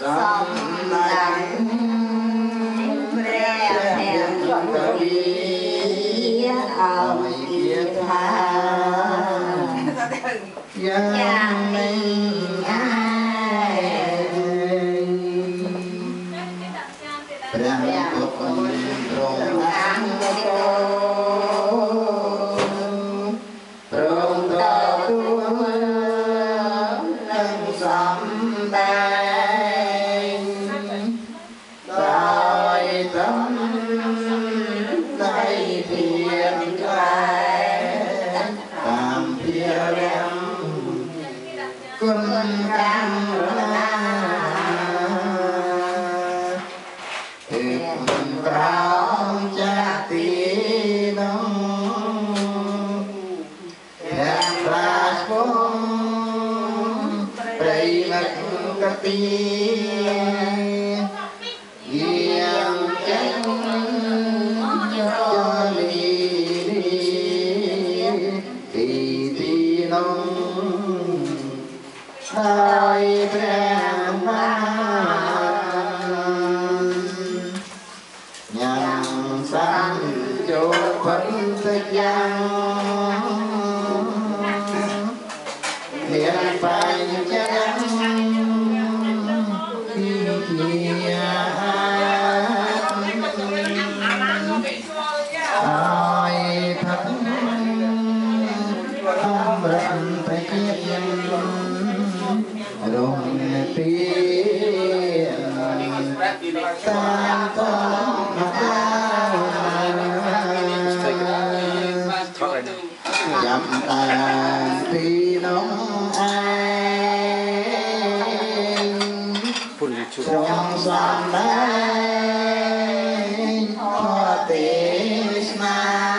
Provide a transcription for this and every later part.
សំណាញ់ព្រះកវីឲ្យជាថាយ៉ាងនេះព្រះពុទ្ធទ្រង់អង្គគោទ្រង់ទទួលនឹងសំដែងដោយត្រឹមដៃធានក្លែតាមភារៈគុណកម្មណាក្រោមចាទីនោះព្រះរាជវង្សព្រៃមកកទីយាងចេញចូលលីទីនោះហើយព្រះចូលផុតទៅយ៉ាងមានបញ្ជាពីជាអើយផឹកអំរំទៅជារងទីតាមតចាំតាមពីនោះឯងត្រង់សំដែងធម៌ទេសនា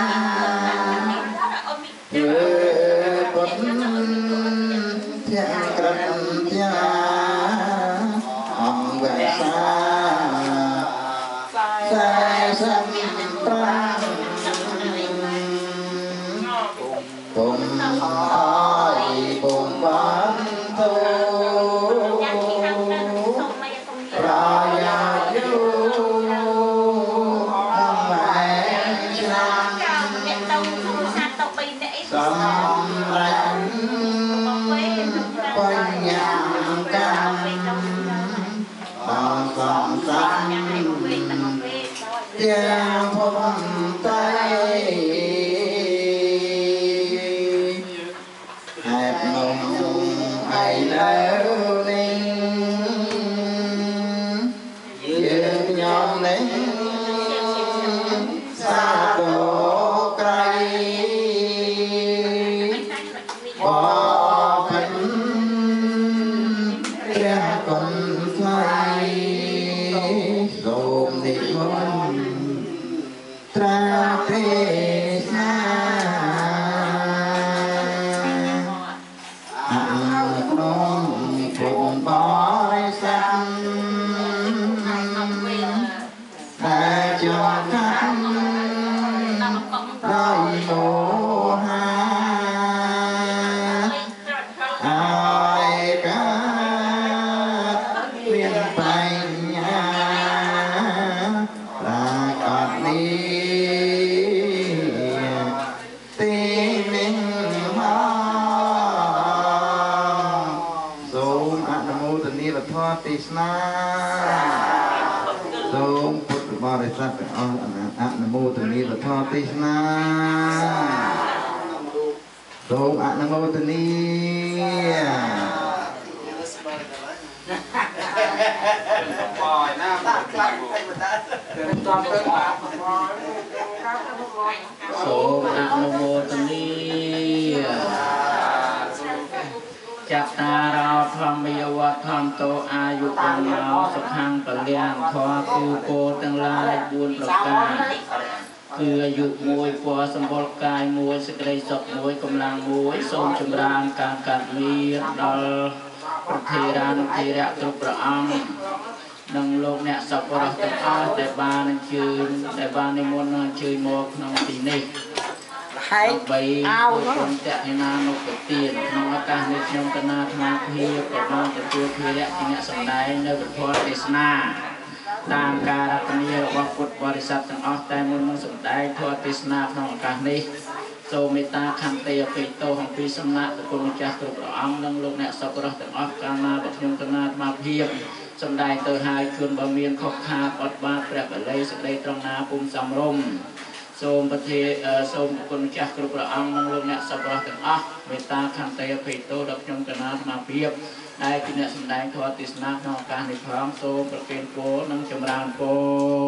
ពុទ្ធទាំងក្រឹតទាំងអង្គវសាពុំអើយពុំបានទៅប្រយោជន៍យូរម៉ែឆ្នាំសម្រាប់បញ្ញាកម្មដល់សំសានទាំងភពតែai nỡ nên dương nhóm lên xa tổ cây bỏ phấn ra con xoay dồn đi môn tra phê xa cùng bói xanh để cho khách đôi mùa ha ai cả miền Tây nhà là còn đi tim mình thoát tít na dông phật bồ đề sát nam mô từ ni là thoát tít na dông nam mô từ ni dông nam mô từ niจัตตาราธรรมยวัฏธรรมโตอายุวันโนสุขังปะเลียงขอคือโกตั้งหลายบุญประการคืออายุมวยปัวสมบูรณ์กายมวยสกเรศกมวยกำลังมวยทรงจำรานการกัดมีดอลประเทรานเทระตรุประอังดังโลกเนี่ยสัพพะรัตอาแต่บานชื่อแต่บานในมณฑลชื่อโมกนองตีนี้หបីคนจะให้นานุปตีนน้องอาการในชมกนาธนาเพียบกับน้องจะตัวเพียและที่เนี่ยสมัยในบทพรเทศนาตามการรัตนียวัพุทธบริษัททั้งออกแต่มุนสมัยทอเทศนาน้องอาการนี้โซเมตาคันเตยปิโตของปีสำนักตะกุลจักรพระองค์นั่งลงในสัพพะทั้งออกการนาบทชมกนาธนาเพียบสมัยเตอหายคืนบะเมียนขบคาปอดบาแปรบเลยสมัยตรงนาปุ่มสำรมសូមប្រធាសូមគុណម្ចាស់គ្រប់ព្រះអង្គនិងលោកអ្នកសប្បុរសទាំងអស់មេត្តាខន្តីអភ័យទោសដល់ខ្ញុំកណាអាត្មាភាពដែលជាអ្នកសម្ដែងធម៌ទេសនាក្នុងឱកាសនេះផងសូមប្រគេនពរនិងចម្រើនពរ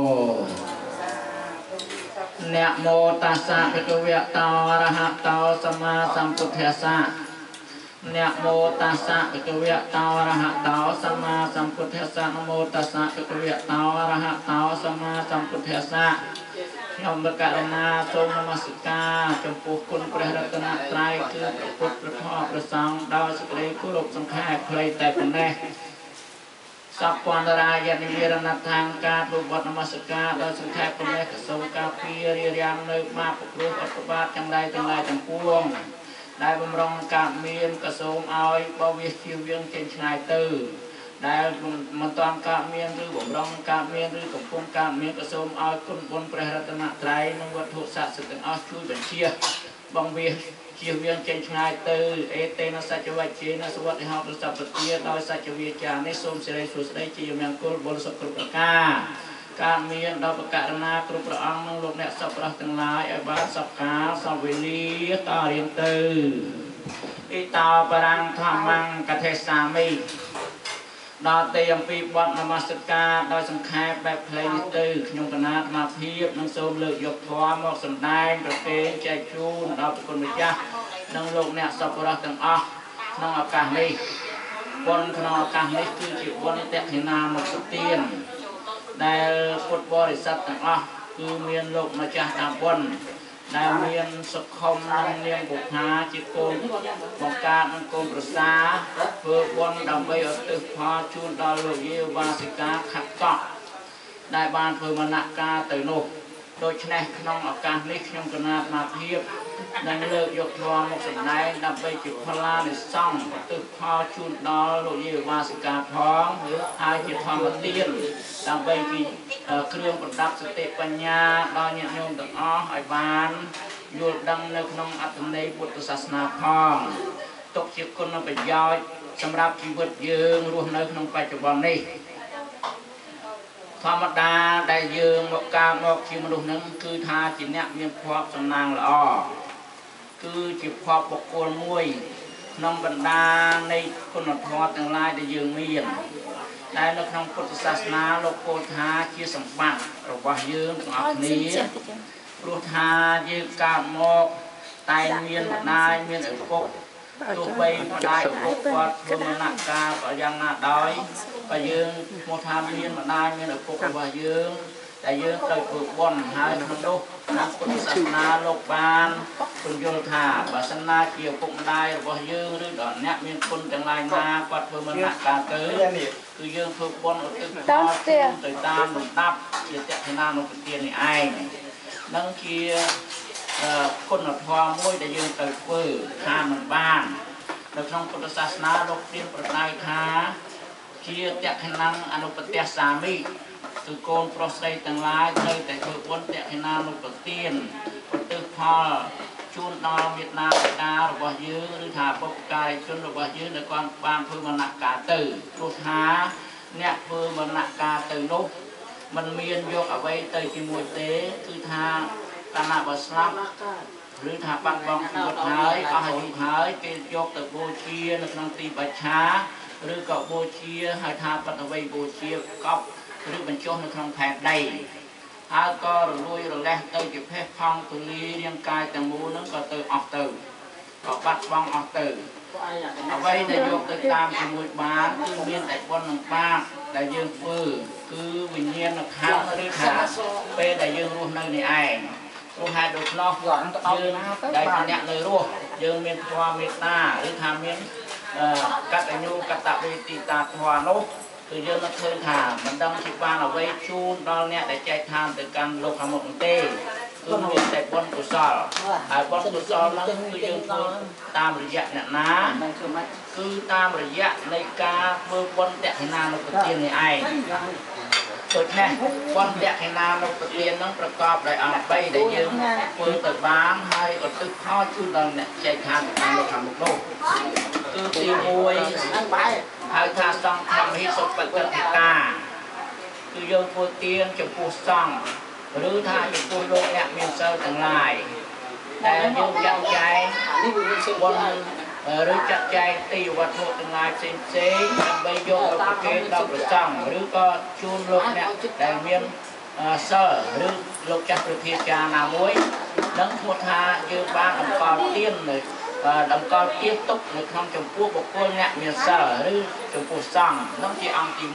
นะโมตัสสะภะคะวะโตอะระหะโตสัมมาสัมพุทธัสสะนะโมตัสสะภะคะวะโตอะระหะโตสัมมาสัมพุทธัสสะนะโมตัสสะภะคะวะโตอะระหะโตสัมมาสัมพุทธัสสะខ្ញុំបកករណាសូមនមស្ការចំពោះគុណព្រះរតនត្រ័យគឺព្រះពុទ្ធព្រះធម៌ព្រះសង្ឃដោយសេចក្តីគោរពសង្ខេបខ្លីតែប៉ុណ្ណេះសពពន្ធរាយនិវរណທາງការទូបនមស្ការដោយសង្ខេបប៉ុណ្ណេះក៏សូមការពាររារាំងនៅបាបព្រោះអត្តបាតទាំងឡាយទាំងពួងដែលបំរុងកើតមានក៏សូមឲ្យបវិជៀសវាងចេញឆ្ងាយទៅដែលមិនតាន់កើតមានឬបំរុងកើតមានឬកំពុងកើតមានក៏សូមឲ្យគុណបុណ្យព្រះរតនត្រ័យនិងវត្ថុស័ក្តិសិទ្ធិទាំងអស់ជួយបញ្ជាបងវាជៀសវាងចេញឆ្ងាយទៅអេតេនសច្ចវច្ចេនសវតិហោប្រសពទាដោយសច្ចវិជ្ជានេះសូមសិរីសួស្តីជាមង្គលបុលសុខគ្រប់ប្រការការមានដល់បកករណាគ្រប់ព្រះអង្គនិងលោកអ្នកសប្បុរសទាំងឡាយឲ្យបានសពកាលសវេលាតរៀងទៅអ៊ីតោបរាំងធម្មង្កថេសាមិដល់តែអំពីបទនមស្ការដោយសង្ខេបបែបផ្លេងនេះទៅខ្ញុំកណាអាត្មាភាពនឹងសូមលើកយកធម៌មកសម្ដែងប្រគេនចែកជូនដល់ព្រះគុណម្ចាស់និងលោកអ្នកសប្បុរសទាំងអស់ក្នុងឱកាសនេះបុណ្យក្នុងឱកាសនេះគឺជាបុណ្យតេខិណាមុខទានដែលពុទ្ធបរិស័ទទាំងអស់គឺមានលោកម្ចាស់តាមបុណ្យដែលមានសុខុមនិងនាងបុប្ផាជាកូនបង្កើតនិងកូនប្រសាធ្វើបុណ្យដើម្បីឧទ្ទិសផលជូនដល់លោកយាយវាសិកាខាត់កក់ដែលបានធ្វើមនការទៅនោះដូច្នេះក្នុងឱកាសនេះខ្ញុំកណាអាត្មាភាពនឹងលើកយកធម៌មកសម្ដែងដើម្បីជាផល្លានិសង្ឃឧទ្ទិសផលជូនដល់លោកយាយវាសិកាផងហើយជាធម្មទានដើម្បីជាគ្រឿងប្រដាប់សតិបញ្ញាដល់ញាតិញោមទាំងអស់ឲ្យបានយល់ដឹងនៅក្នុងអត្ថន័យពុទ្ធសាសនាផងទុកជាគុណប្រយោជន៍សម្រាប់ជីវិតយើងរស់នៅក្នុងបច្ចុប្បន្ននេះធម្មតាដែលយើងមកកើតមកជាមនុស្សនឹងគឺថាជាអ្នកមានភ័ព្វសំណាងល្អគឺជាភ័ព្វបុគ្គលមួយក្នុងបណ្ដានៃគុណធម៌ទាំងឡាយដែលយើងមានដែលនៅក្នុងពុទ្ធសាសនាលោកពោលថាជាសម្បត្តិរបស់យើងទាំងអស់គ្នាព្រោះថាយើងកើតមកតែមានម្ដាយមានឪពុកទោះបីម្ដាយឪពុកគាត់ធ្វើមនការក៏យ៉ាងណាដោយក៏យើងមកថាមានម្ដាយមានឪពុករបស់យើងតែយើងត្រូវធ្វើបុណ្យហើយក្នុងនោះក្នុងពុទ្ធសាសនាលោកបានពន្យល់ថាបើសិនណាជាឪពុកម្ដាយរបស់យើងឬដល់អ្នកមានគុណទាំងឡាយណាគាត់ធ្វើមនការទៅគឺយើងធ្វើបុណ្យឧទ្ទិសផលទៅតាមលំដាប់ជាតេខិណានុពទាននេះឯងនឹងជាគុណធម៌មួយដែលយើងត្រូវធ្វើខានមិនបាននៅក្នុងពុទ្ធសាសនាលោកព្រានប្រដៅថាជាតេខិណាអនុបត្តិសាមីគឺកូនប្រុសស្រីទាំងឡាយត្រូវតែធ្វើបុណ្យតេខិណានុបទានឧទ្ទិសផលជូនដល់មេត្តាបិតារបស់យើងឬថាបុព្វការីជនរបស់យើងដែលគាត់បានធ្វើមនការទៅព្រោះថាអ្នកធ្វើមនការទៅនោះมันមានយកអ្វីទៅជាមួយទេគឺថាកាលណាបើស្លាប់ឬថាបាត់បង់ជីវិតហើយអស់អាយុហើយគេយកទៅបូជានៅក្នុងទីបច្ឆាឬក៏បូជាហៅថាបតវ័យបូជាកប់ឬបញ្ចុះនៅក្នុងផែនដីហើយក៏រលួយរលះទៅជាភេទផង់ទូលីរាងកាយទាំងមូលហ្នឹងក៏ទៅអស់ទៅក៏បាត់បង់អស់ទៅអ្វីដែលយកទៅតាមជាមួយបានគឺមានតែបុណ្យនិងបាបដែលយើងធ្វើគឺវិញ្ញាណខាងឬថាពេលដែលយើងរស់នៅនេះឯងព្រោះហេតុដូច្នោះយើងដែលជាអ្នកនៅរស់យើងមានធម៌មេត្តាឬថាមានកតញ្ញូកតវេទិតាធម៌នោះគឺយើងនឹកឃើញថាមិនដឹងជាបានអ្វីជូនដល់អ្នកដែលចែកឋានទៅកាន់លោកខាងមុខទេគឺមានតែបុណ្យកុសលហើយបុណ្យកុសលហ្នឹងគឺយើងធ្វើតាមរយៈអ្នកណាគឺតាមរយៈនៃការធ្វើបុណ្យតក្កិណានុប្រទាននេះឯងដូច្នេះបុណ្យតក្កិណានុប្រទានហ្នឹងប្រកបដោយអង្គ3ដែលយើងធ្វើទៅបានហើយឧទ្ទិសផលជូនដល់អ្នកចែកឋានខាងលោកខាងមុខនោះគឺទី1ហៅថាសង្ឃធម្មហិសុបតិកាគឺយើងធ្វើទានចំពោះសង្ឃឬថាចំពោះលោកអ្នកមានសិលទាំងឡាយដែលយើងចាត់ចែងបុណ្យឬចាត់ចែងទីវត្ថុទាំងឡាយផ្សេងដើម្បីយកទៅប្រគេនដល់ព្រះសង្ឃឬក៏ជូនលោកអ្នកដែលមានសិលឬលោកចាស់ប្រធានចារណាមួយនឹងឈ្មោះថាយើងបានតម្កល់ទាននៅតម្កល់ទានទុកនៅក្នុងចំពោះបុគ្គលអ្នកមានសិលឬចំពោះសង្ឃនោះជាអង្គទី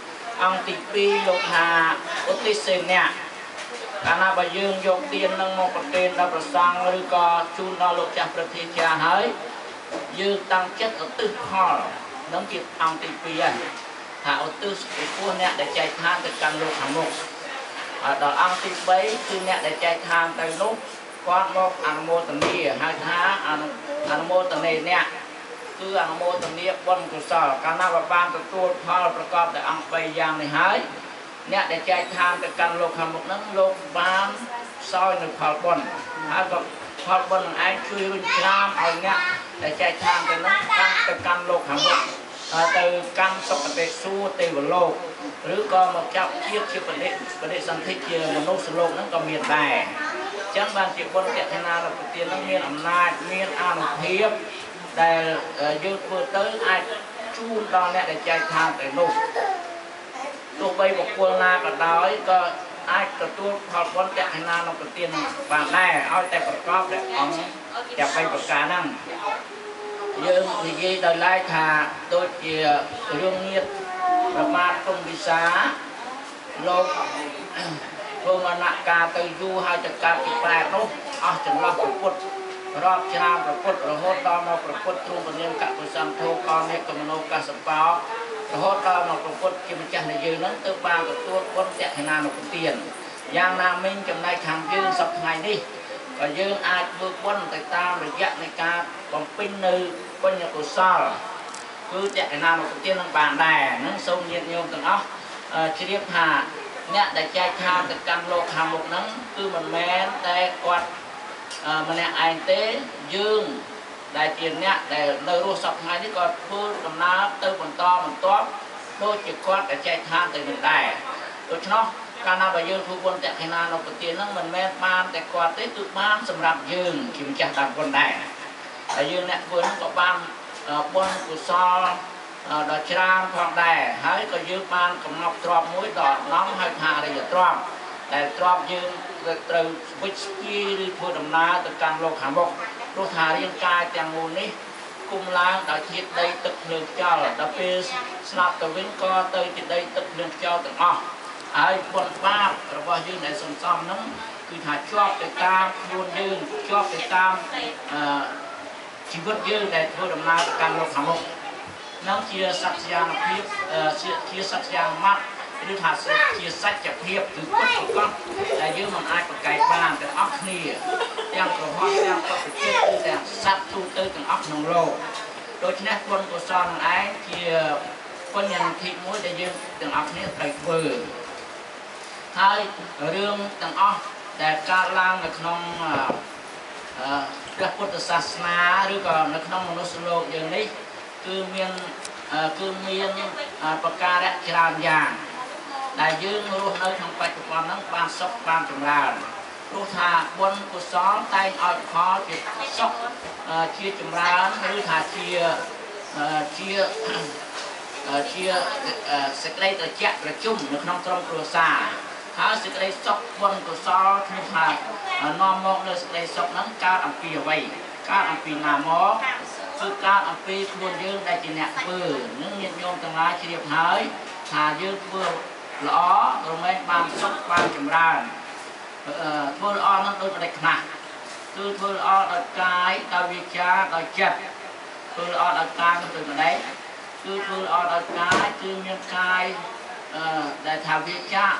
1អង្គទី2លោកថាឧទ្ទិសេនៈកាលណាបើយើងយកទាននឹងមកប្រគេនដល់ព្រះសង្ឃឬក៏ជូនដល់លោកចាស់ប្រធានចារហើយយើងតាំងចិត្តឧទ្ទិសផលនឹងជាអង្គទី2ហើយថាឧទ្ទិសចំពោះអ្នកដែលចែកឋានទៅកាន់លោកខាងមុខដល់អង្គទី3គឺអ្នកដែលចែកឋានទៅនោះគាត់មកអនុមោទនាហៅថាអនុមោទនាអ្នកគឺអនុមោទនាបុណ្យកុសលកាលណាបានទទួលផលប្រកបដោយអង្គ3យ៉ាងនេះហើយអ្នកដែលចែកឋានទៅកាន់លោកខាងមុខហ្នឹងលោកបានសោយនៅផលបុណ្យហើយក៏ផលបុណ្យនឹងឯងជួយរុញច្រានឲ្យអ្នកដែលចែកឋានទៅហ្នឹងកាន់ទៅកាន់លោកខាងមុខទៅកាន់សុគតិសួគ៌ទេវលោកឬក៏មកចាប់ជាតិជាបដិសន្ធិជាមនុស្សលោកហ្នឹងក៏មានដែរអញ្ចឹងបានជាបុណ្យតក្កិណានុប្រទានហ្នឹងមានអំណាចមានអានុភាពដែលយើងធ្វើទៅអាចជូនដល់អ្នកដែលចែកឋានទៅនោះទោះបីបុគ្គលណាក៏ដោយក៏អាចទទួលផលបុណ្យតក្កិណានុប្រទានបានដែរឲ្យតែប្រកបដោយអង្គទាំង3ប្រការហ្នឹងយើងនិយាយដោយឡែកថាដូចជារឿងញាតិប្រមាថគុំវិសាលោកធ្វើមនការទៅយូរហើយចកាប់ពីប្រែនោះអស់ចន្លោះប្រពុតរាប់ច្រើនប្រពុតរហូតដល់មកប្រពុតទ្រង់ពនាមកពុសន្ធោកលនេកមនោកសបោរហូតដល់មកប្រពុតជាម្ចាស់នៃយើងហ្នឹងទើបបានទទួលបុណ្យតក្កិណានុប្រទានយ៉ាងណាមិញចំណែកខាងយើងសប្តាហ៍នេះក៏យើងអាចធ្វើបុណ្យទៅតាមរយៈនៃការបំពេញនៅបញ្ញកុសលគឺតក្កិណានុប្រទាននឹងបានដែរនឹងសូមញាតិញោមទាំងអស់ជ្រាបថាអ្នកដែលចែកឋានទៅកាន់លោកខាងមុខហ្នឹងគឺមិនមែនតែគាត់ម្នាក់ឯងទេយើងដែលជាអ្នកដែលនៅរស់សប្តាហ៍នេះក៏ធ្វើដំណើរទៅបន្តបន្ទាប់ដូចជាគាត់ដែលចែកឋានទៅនឹងដែរដូច្នោះកាលណាបើយើងធ្វើបុណ្យតក្កិណានុប្រទានហ្នឹងមិនមែនបានតែគាត់ទេគឺបានសម្រាប់យើងជាម្ចាស់ដើមបុណ្យដែរហើយយើងអ្នកធ្វើហ្នឹងក៏បានបុណ្យកុសលដ៏ច្រើនផងដែរហើយក៏យើងបានកំណត់ទ្រព្យមួយដ៏ដំហៅថាអរិយទ្រព្យដែលទ្រព្យយើងត្រូវវិជ្ជាឬធ្វើដំណើរទៅកាន់លោកខាងមុខព្រោះថារាងកាយទាំងមូលនេះគុំឡើងដោយធាតុដីទឹកភ្លើងខ្យល់ដល់ពេលស្លាប់ទៅវិញក៏ទៅជាដីទឹកភ្លើងខ្យល់ទាំងអស់ហើយបុណ្យបាបរបស់យើងដែលសន្សំហ្នឹងគឺថាជាប់ទៅតាមខ្លួនយើងជាប់ទៅតាមជីវិតយើងដែលធ្វើដំណើរទៅកាន់លោកខាងមុខនឹងជាសត្យានុភាពជាសត្យានុមត្តឬថាជាសច្ចភាពគឺពិតប្រាកដដែលយើងមិនអាចប្រកែកបានទាំងអស់គ្នាទាំងប្រហោះទាំងបព្វជិតឬទាំងសត្វទូទៅទាំងអស់ក្នុងលោកដូច្នេះបុណ្យកុសលនឹងឯងជាបញ្ញត្តិមួយដែលយើងទាំងអស់គ្នាត្រូវធ្វើហើយរឿងទាំងអស់ដែលកើតឡើងនៅក្នុងព្រះពុទ្ធសាសនាឬក៏នៅក្នុងមនុស្សលោកយើងនេះគឺមានប្រការៈច្រើនយ៉ាងដែលយើងរស់នៅក្នុងបច្ចុប្បន្នហ្នឹងបានសុខបានចម្រើនព្រោះថាបុណ្យកុសលតែងឲ្យផលជាសុខជាចម្រើនឬថាជាសេចក្តីត្រជាក់ត្រជុំនៅក្នុងក្រុមគ្រួសារហើយសេចក្តីសុខបុណ្យកុសលគឺថានាំមកនៅសេចក្តីសុខហ្នឹងកើតអំពីអ្វីកើតអំពីណាមកគឺកើតអំពីខ្លួនយើងដែលជាអ្នកធ្វើនឹងញាតិញោមទាំងឡាយជ្រាបហើយថាយើងធ្វើល្អរមែងបានសុខបានចម្រើនធ្វើល្អហ្នឹងដូចមិនដាច់ខ្នះគឺធ្វើល្អដោយកាយដោយវាចាដោយចិត្តធ្វើល្អដោយកាយទៅមិនដែរគឺធ្វើល្អដោយកាយគឺមានកាយដែលថាវាចា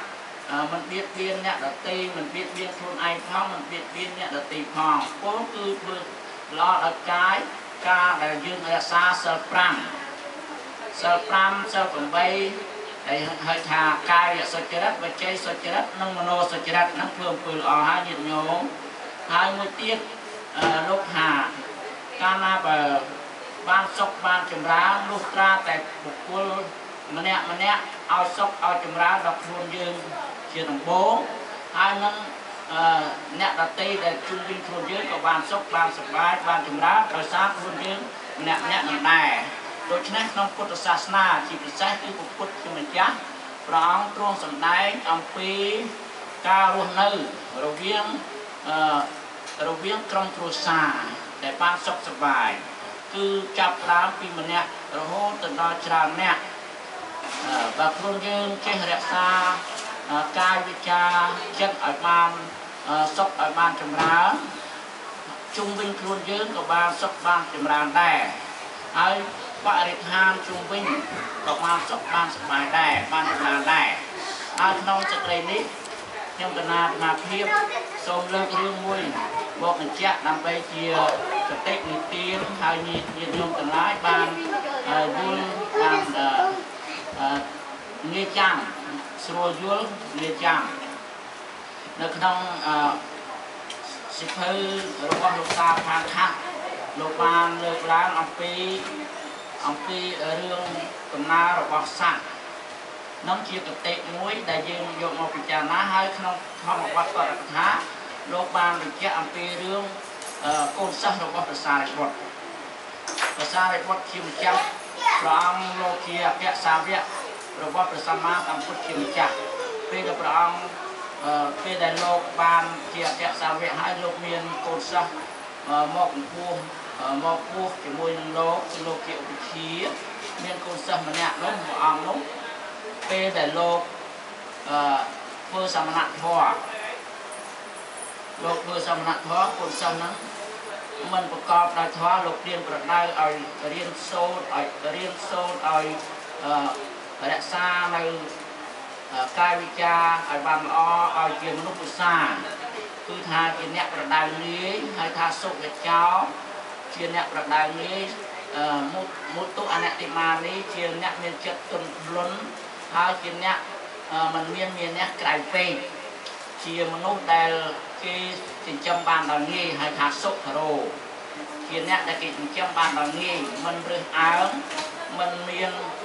มันเบียดเบียนเนี่ยดัตตีมันเบียดเบียนคนไอ้พ้องมันเบียดเบียนเนี่ยดัตตีพ้องโป้คือเพื่อรอดักกายการได้ยืนรักษาเสพรำเสพผมไปได้ให้ทากายสุจริตวิจัยสุจริตนั่งมโนสุจริตนั่งเพิ่มปืนอหาหยิบโยงหายมือเตี้ยลูกหาการนาเบบ้านซกบ้านจำร้าลูกตราแต่บุกคุลมันเนี่ยเอาซกเอาจำร้าดอกทุนยืนเชียร์โบ้หายนั่งเนี่ยดัตตีได้ชุนยิงทุนยืนกับบ้านซกบ้านสบายบ้านจำร้าโดยสารทุนยืนเนี่ยมันได้โดยเฉพาะน้องพุทธศาสนาที่พิเศษคือพุทธคือมันยักษ์พระองค์ทรงสำได้อัมพีการุณนึเราเวียงกรมครูซาแต่บ้านซกสบายคือจับร้านปีมันเนี่ยเราโหตันดอจราเนี่ยแบบรุ่นยืนเชื่อรักษากายวิจาเช็ดอ่อยบ้านซกอ่อยบ้านจำร้าจุงวิ่งรุ่นยืนกับบ้านซกบ้านจำร้าได้ไอ้บริหารจุงวิ่งกับบ้านซกบ้านสบายได้บ้านจำร้าได้ไอ้น้องจะเรียนนี้ยังกนาเพียบทรงเลิกเรื่องมวยบอกหนึ่งเจ้านำไปเชียร์สเต็กนิดเตี้ยหายยืนยงกันร้ายบานยุลบานเงี้ยจังสโลยุลเงี้ยจังในขนมสิบพือรบลูกตาพานคักลูกบานเลิกร้านอัมพีเรื่องตำนานรบสักน้องเชียร์กับเตะมวยได้ยืนยกมาพิจารณาให้ขนมทำวัดต่อรักษาโลกบางหรือเจ้าอัมพีเรื่องโกนซักระบบประสาทบดคิมจับพร้อมโลเกียแกะสามเรียระบบประสามาตามพุทธคิมจับเป็นกับพร้อมเป็นในโลกบางเกียแกะสามเรียให้โลกเมียนโกนซักมอกพูจะมวยในโลกเกียอุชีเมียนโกนซักมันเนี่ยล้มหัวอ่างล้มเป็นในโลกเพื่อสมณะพ่อโลกเพื่อสมณะท้อคนสำนั้นมันประกอบได้ท้อโลกเรียนประได้เอาเรียนโซนเอารักษาในกายวิจาเอาบางอ้อเอาเกี่ยวมนุษย์ศาสตร์คือทาเกี่ยวเนี่ยประได้นี้ให้ทาสุขเจ้าเกี่ยวเนี่ยประได้นี้มุตุอนัตติมานี้เกี่ยวเนี่ยมีจัดตุนล้นให้เกี่ยวเนี่ยมันมีเนี่ยไกลไปเกี่ยวมนุษย์ได้ที่จิตจำบานตอนนี้ให้ทาสุขโรเกี่ยเนี่ยได้จิตจำบานตอนนี้มันเรื่องอ้างมันมี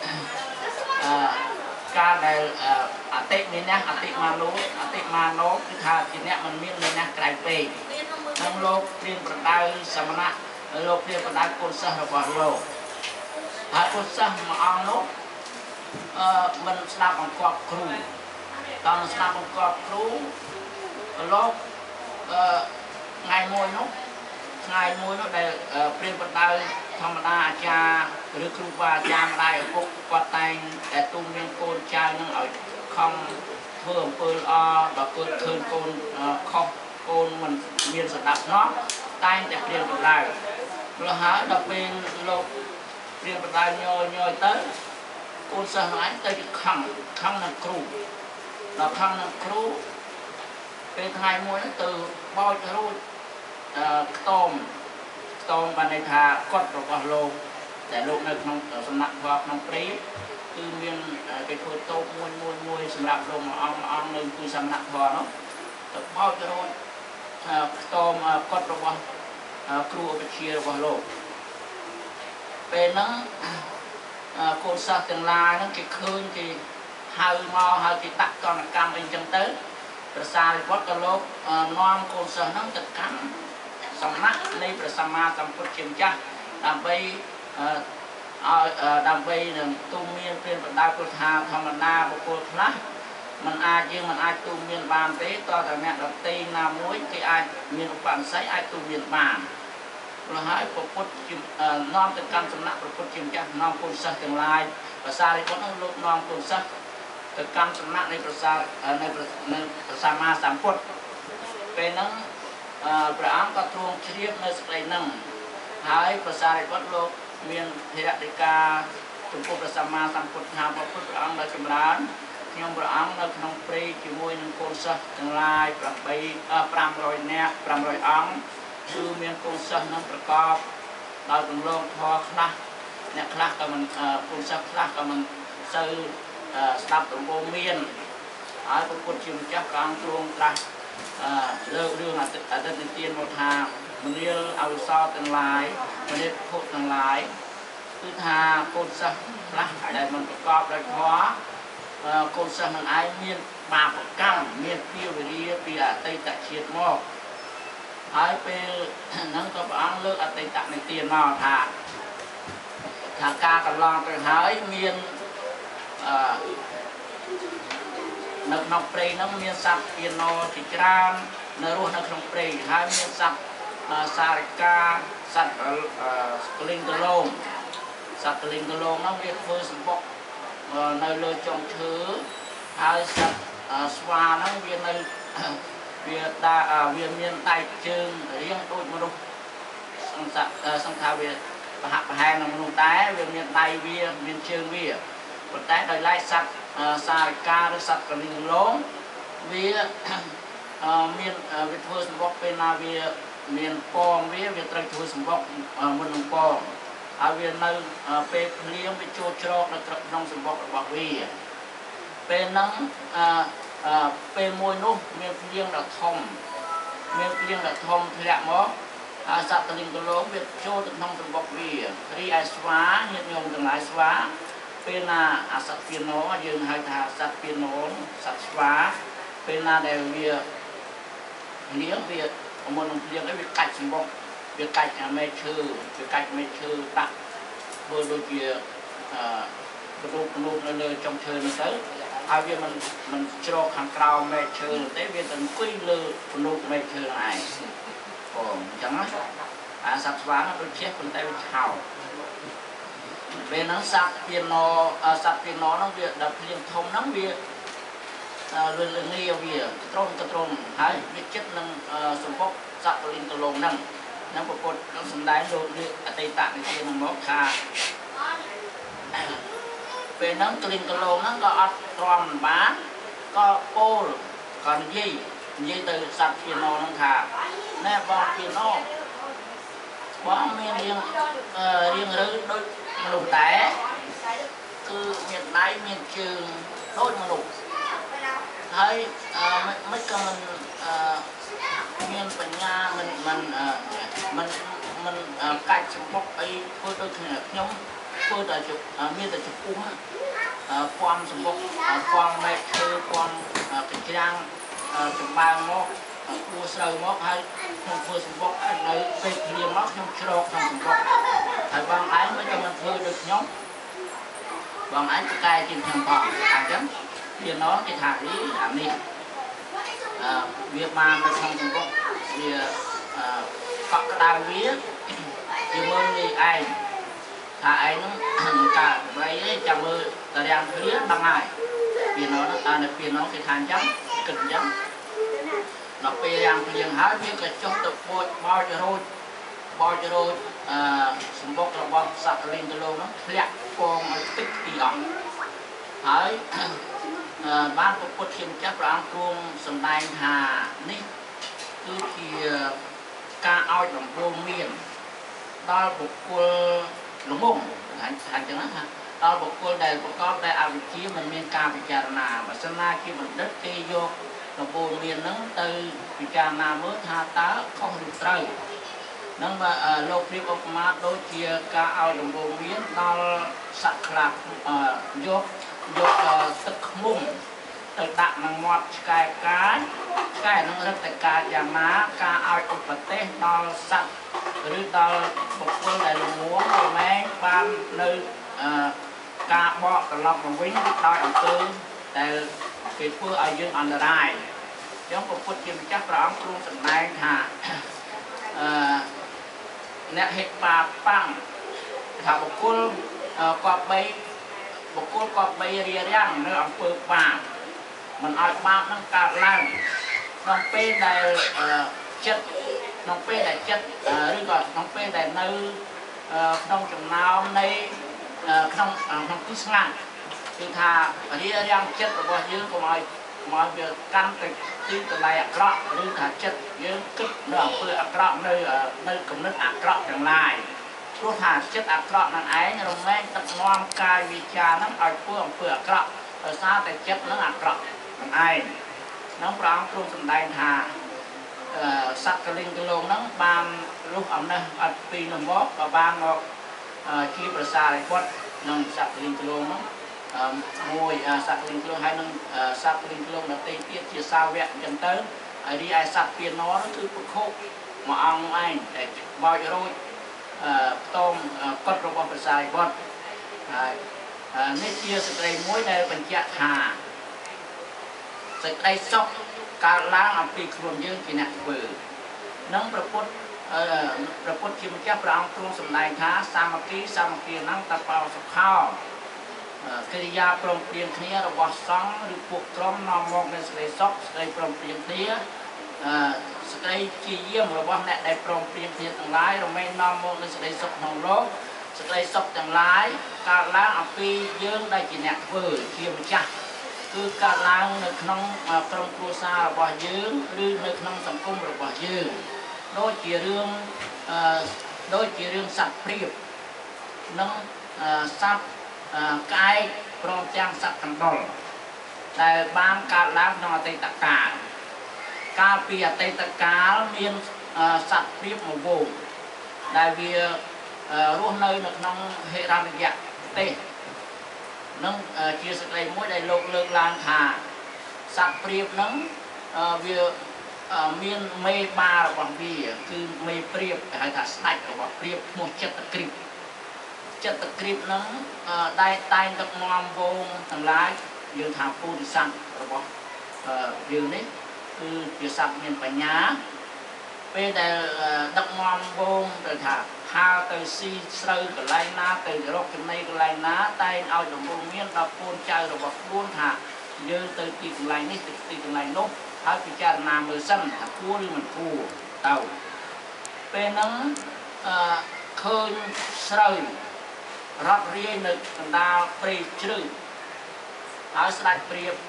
การได้อติมีเนี่ยอติมาโนคือทาเกี่ยเนี่ยมันมีเนี่ยไกลไปทั้งโลกเรียนประดาสมณะโลกเรียนประดาคนสหระบบโลกหาคนสหมาเอาโนมันสนับองกอบครูตอนสนับองกอบครูโลกngày mùi nó để priên bật đai thầm đa cha rực rù và cha mà đây ở quốc quạt tay để tung miên côn cha nhưng ở không thường côn và côn thường côn không côn mình miên sạch đập nó tay để priên bật đai rồi hả đập bên lột priên bật đai nhoi tới côn sơ hãi tới khăn là khăn là cruเป็นไทยมวยนั่นตื่นบอยทะลุต้มบันไดทากดระบบโลกแต่โลกในน้องสำนักวัดน้องปรีคือเมียนไปคุยโต๊ะมวยสำหรับลงอ่างหนึ่งคือสำนักวัดเนาะแต่บอยทะลุต้มกดระบบครูไปเชียร์ระบบโลกเป็นนั่งโคสัตตึงลายนั่งกี่คืนกี่หากี่ตักตอนกลางเป็นจังเต้ประสาทวัดกะโลกน้อมโกศลนั่งตัดกันสำนักในประสมาสัมพุทธเชียงจ้าดำไปหนึ่งตุ้มเมียนเป็นบรรดาพุทธาธรรมนาบุคคลละมันอาจตุ้มเมียนบานเตะต่อแต่เนี่ยดำตีนามวยที่อาจเมียนอุปนิสัยตุ้มเมียนบานเราให้ประพุทธน้อมตัดกันสำนักประพุทธเชียงจ้าน้อมโกศลทั้งหลายประสาทวัดนั่งลุกน้อมโกศลแต่การสำนักในประสามาสัมพุทธเป็นนั้นพระอังก็ทวงเชียบในสกัยนั่งหายประสาวัดโลกเมียนเทระติกาจุดประสามาสัมพุทธหาพระพุทธอังได้จำรานខ្ញុំព្រះអង្គនៅក្នុងព្រៃជាមួយនឹងកូនសិស្សទាំងឡាយ500នាក់500អង្គគឺមានកូនសិស្សនឹងប្រកបដោយគម្រោងធម៌ខ្លះអ្នកខ្លះក៏មិនកូនសិស្សខ្លះក៏មិនសូវស្ដាប់ដំបូងមានហើយព្រះពុទ្ធជាម្ចាស់ព្រះអង្គទ្រង់ត្រាស់លើករឿងអតីតនិទានមកថាមនាលអវិសោទាំងឡាយមនាលពុទ្ធទាំងឡាយគឺថាកូនសិស្សខ្លះដែលមិនប្រកបដោយធម៌កូនសិស្សនឹងឯងមានបាបកម្មមានពីវិរិយពីអតីតជាតិមកហើយពេលហ្នឹងក៏ព្រះអង្គលើកអតីតនិទានមកថាការកន្លងទៅហើយមាននៅក្នុងព្រៃហ្នឹងមានសត្វពាណោជាច្រើននៅរស់នៅក្នុងព្រៃហើយមានសត្វសារិកាសត្វកលិង្គឡោមសត្វកលិង្គឡោមហ្នឹងវាធ្វើសម្បុកនៅលើចុងឈើហើយសត្វស្វាហ្នឹងវានៅវាមានដៃជើងរាងដូចមនុស្សសង្ខារវាប្រហាក់ប្រហែលនឹងមនុស្សដែរវាមានដៃវាមានជើងវាប៉ុន្តែដោយឡែកសត្វសារិកាឬសត្វកលិង្គឡោមវាមានវាធ្វើសម្បុកពេលណាវាមានពងវាត្រូវធ្វើសម្បុកមុននឹងពងហើយវានៅពេលភ្លៀងវាចូលជ្រកនៅក្នុងសម្បុករបស់វាពេលហ្នឹងពេលមួយនោះមានភ្លៀងដ៏ធំធ្លាក់មកសត្វកលិង្គឡោមវាចូលទៅក្នុងសម្បុកវារីឯស្វាញាតិញោមទាំងឡាយស្វាពេលណាអាសត្វពាណោយើងហៅថាសត្វពាណោសត្វស្វាពេលណាដែលវាភ្លៀងវាមុននឹងភ្លៀងហើយវាកាច់សម្បុកវាកាច់មែកឈើដាក់ធ្វើដូចជារូបនៅលើចុងឈើនោះទៅហើយវាមិនជ្រកខាងក្រោមមែកឈើទេវាទៅអង្គុយលើរូបមែកឈើហ្នឹងឯងអញ្ចឹងណាអាសត្វស្វាដូចជាប៉ុន្តែវាឆោតពេលហ្នឹងសត្វពាណោហ្នឹងវាដល់ភ្លៀងធំហ្នឹងវាលឿនងាយវាត្រង់ហើយវាចិត្តនឹងសម្បុកសត្វកលិង្គឡោមហ្នឹងព្រះពុទ្ធនឹងសម្ដែងលោកអតីតនិទាននឹងមកថាពេលហ្នឹងកលិង្គឡោមហ្នឹងក៏អត់ទ្រាំបានក៏ពោលក៏និយាយទៅសត្វពាណោហ្នឹងថាណែបងពាណោបងមានរៀងរឹវដូចមនុស្សដែរគឺមានដៃមានជើងដូចមនុស្សហើយមិនក៏មានបញ្ញាមិនកាច់សម្បុកអីធ្វើដូចខ្ញុំធ្វើតែមានតែចំពុះពំសម្បុកពំមែកឈើពំកញ្ច្រាំងចម្បាំងមកគួស្រូវមកហើយខ្ញុំធ្វើសម្បុកនៅពេលភ្លៀងមកខ្ញុំជ្រកក្នុងសម្បុកហើយបងឯងមិនក៏មិនធ្វើដូចខ្ញុំបងឯងប្រកែជាងខ្ញុំផងអញ្ចឹងវាណោគេថាអានេះវាបាននៅក្នុងសម្បុកវាកក់ក្ដៅវាមើលនេះឯងថាឯងហ្នឹងកើតបីចាំមើលតារាងព្រាដឹងហើយពីណោហ្នឹងនៅពីណោគេថាអញ្ចឹងគិតអញ្ចឹងដល់ពេលរាំងព្រាហើយវាក៏ចុះទៅបោចរូចសម្បុករបស់សត្វកលិង្គឡោមហ្នឹងធ្លាក់ពងឲ្យទឹកពីអស់ហើយបានព្រះពុទ្ធជាម្ចាស់ព្រះអង្គទ្រង់សម្ដែងថានេះគឺជាការឲ្យដំបូងមានដល់បុគ្គលល្ងងអញ្ចឹងណាដល់បុគ្គលដែលប្រកបដោយអវិជ្ជាមិនមានការពិចារណាបើសិនណាជាបណ្ឌិតគេយកដំបូងមានហ្នឹងទៅពិចារណាមើលថាតើខុសឬត្រូវនឹងលោកព្រាបឧបមាដូចជាការឲ្យដំបូងមានដល់សត្វខ្លះយកទឹកឃ្មុំទៅដាក់ក្នុងមាត់ឆ្កែនឹងរឹតតែការយ៉ាងណាការឲ្យឧបទេសដល់សត្វឬដល់បុគ្គលដែលល្ងងម៉ែបាននៅការបកត្រឡប់មកវិញដោយអំពើដែលគេធ្វើឲ្យយើងអន្តរាយអញ្ចឹងព្រះពុទ្ធជាម្ចាស់ព្រះអង្គទ្រង់សម្ដែងថាអ្នកហេតុបាបប៉ាំងថាបុគ្គលក៏បីរារាំងនៅអំពើបាបមិនឲ្យបាបនឹងកើតឡើងក្នុងពេលដែលចិត្តឬក៏ក្នុងពេលដែលនៅក្នុងចំណោមនៃក្នុងទីស្ងាត់คือถ้าอันนี้เรื่องchất của bao nhiêu của mọi việc căn từ từ từ này rõหรือถ้าchấtเยอะกึศเนื้อเปลือกrõ nơiกำเนิดrõจังไรรู้ถ้าchất rõนั่นเองเราไม่ตัดงอมกายวิจารนั้นเอาเปลือกrõซาแต่chấtนั้นrõนั่นเองน้องร้องตรงสำได้ท่าสักกระลิงกระโลงนั้นบางลูกเอาเนี่ยอัดปีหนึ่งบล็อกกับบางออกชีประสาทวัดนั่งสักกระลิงกระโลงนั้นมวยสักกระลิงกระโลงให้นั่งสักกระลิงกระโลงนั่งตีเตี้ยเชี่ยซาแวะจนเติมไอ้ที่ไอ้สักเปียโนนั่นคือปุกโคกมาเอาไอ้แต่บอยโรยต้มกดระบบประสาทวัดนี่เชี่ยสักกระลิงมวยในเป็นเจ้าหาสักกระลิงซอกการล้างอับปีครวนยื่นกินหนักเบื่อนั่งประพุทธคิมแก้ปรางตรงสมัยท้าสามัคคีนั่งตะเปาสักข้าวกิริยาปรมเปลี่ยนเนี้ยระบบซังหรือพวกตรอมนอมองในสกัยซอกสกัยปรมเปลี่ยนเนี้ยสกัยจีเยี่ยมระบบแหนในปรมเปลี่ยนเนี้ยต่างหลายเราไม่นอมองในสกัยซอกของโลกสกัยซอกต่างหลายการล้างอับปียื่นได้กินหนักเบื่อเขียมจักคือการล้างในขนมตรงครัวซาระบบยืงหรือในขนมสังคมระบบยืงโดยเกี่ยเรื่องสัตว์เปรียบนั่งสัตว์กายพร้อมจ้างสัตว์ทั้งดอลแต่บางการล้างนอเตตกาการเปียเตตกามีสัตว์เปรียบหมู่โบได้เวียร่วมในขนมเฮรันยะเตนั่งเกี่ยวกับอะไรมั่วได้โลกเลิกลานขาสัตว์เปรียบนั่งเวียมีเมบาระวังบีคือเมเปรียบให้ถ้าสไลด์ระวังเปรียบหมดจัตกริบนั้นได้ตายดักมอมวงทั้งหลายยืนถามปูดิสันระวังยืนนี้คือดิสันมีปัญญาเป็นแต่ดักมอมวงแต่ถ้าพาไปซีเสือกับไรน้าไปรกกันในกับไรน้าตายเอาจากวงเมียนดับปูนใจระวังปูนถายืนตื่นตีกับไรนี่ตีกับไรนกถ้าพิจารณามือสั้นถ้าพูดมันพูดเต่าเป็นนั้นเคยเสือรับเรียนนึกดาวปรีชื่อเอาสไลด์เปรียบ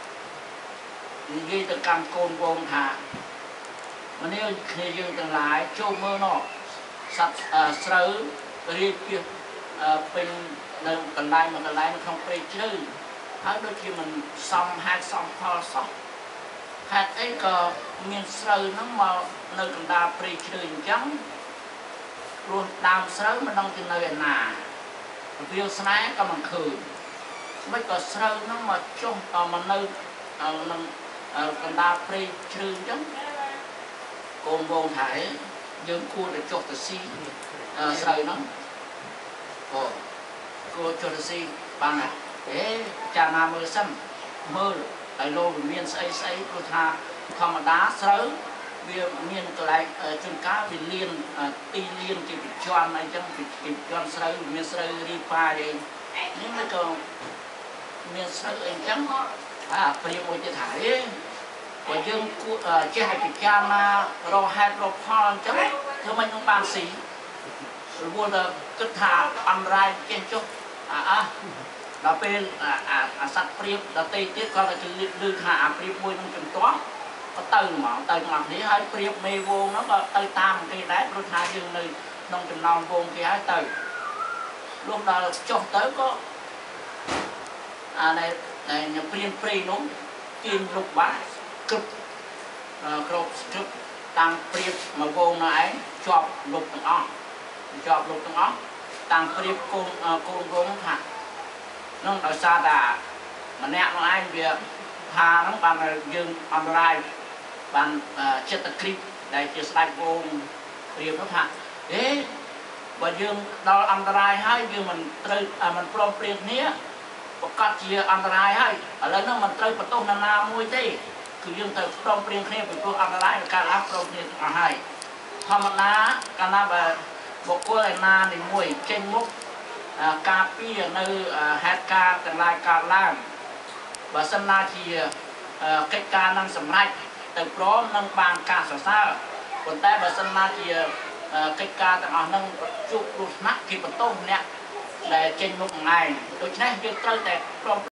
ยี่ตะการโกนวงถามันนี่เคยยืนต่างหลายโจมเมื่อนอกสัตว์เสือเรียนเป็นหนึ่งกันไล่มันกันไล่มันkhôngปรีชื่อถ้าโดยที่มันซ้ำให้ซ้ำพอซ้ำหากไอ้ก็มีเสือนั่งมาในกันดาปรีชื่อจังรวมดาวเสือมันต้องกินในหนาวิวสไนก็มันคือไม่ก็เสือนั่งมาจ้องต่อมันในกันดาปรีชื่อจังโกงวงถ่ายยืมคู่để chốt từ si sợi nó cô chốt từ si bằng này để trà nam mưa xanh mưa tại lô miền xây cô tha thầm đá sới miền cái lại chân cá bị liên ti liên thì bị choan này chẳng bị choan sới miền sới đi pha vậy nhưng mà còn miền sới anh chẳng bây giờ tôi thải và dương chế hai bị cha mà rò hai rò pha chẳng thưa mình không bàn xí rồi buồn là cứ thả âm rai trên chútเราเป็นสัตว์เปรียบเราตีเตี้ยก็จะดื้อหาเปรียบมวยมันจนตัวก็ตื่นหมอกนี้ให้เปรียบเมย์วงแล้วก็ตื่นตามcái đấy rồi thả dương này nôngเป็นนอนวงcáiให้ตื่นlúc đó cho tới có này nhàเปรียนู้นกินลูกบ้าครุบตั้งเปรียบมาวงไหนชอบลูกตั้งอ้อตั้งเปรียบโกงวงหักน้องเราซาดามันแน่น้องไอ้เบียพาน้องบางยืนอันตรายบางเจตคลิปได้เจสไลด์วงเรียบน้องหักบางยืนเราอันตรายให้ยืนมันมันปลอมเปลี่ยนเนี้ยประกาศเชียอันตรายให้แล้วน้องมันประตูนามวยที่คือยืนแต่ปลอมเปลี่ยนเนี้ยเป็นตัวอันตรายการรับปลอมเปลี่ยนให้ธรรมนาการนับบอกว่าอะไรนาในมวยเจงมุกกาปีในเหตุการณ์แต่รายการล่างบัสนาทีกิจการนั่งสำนักแต่พร้อมนั่งบางการศึกษาคนแต่บัสนาทีกิจการแต่นั่งจุกรุนักกิจต้นเนี่ยដែលចេញមុខថ្ងៃដូច្នេះយើងត្រូវតែ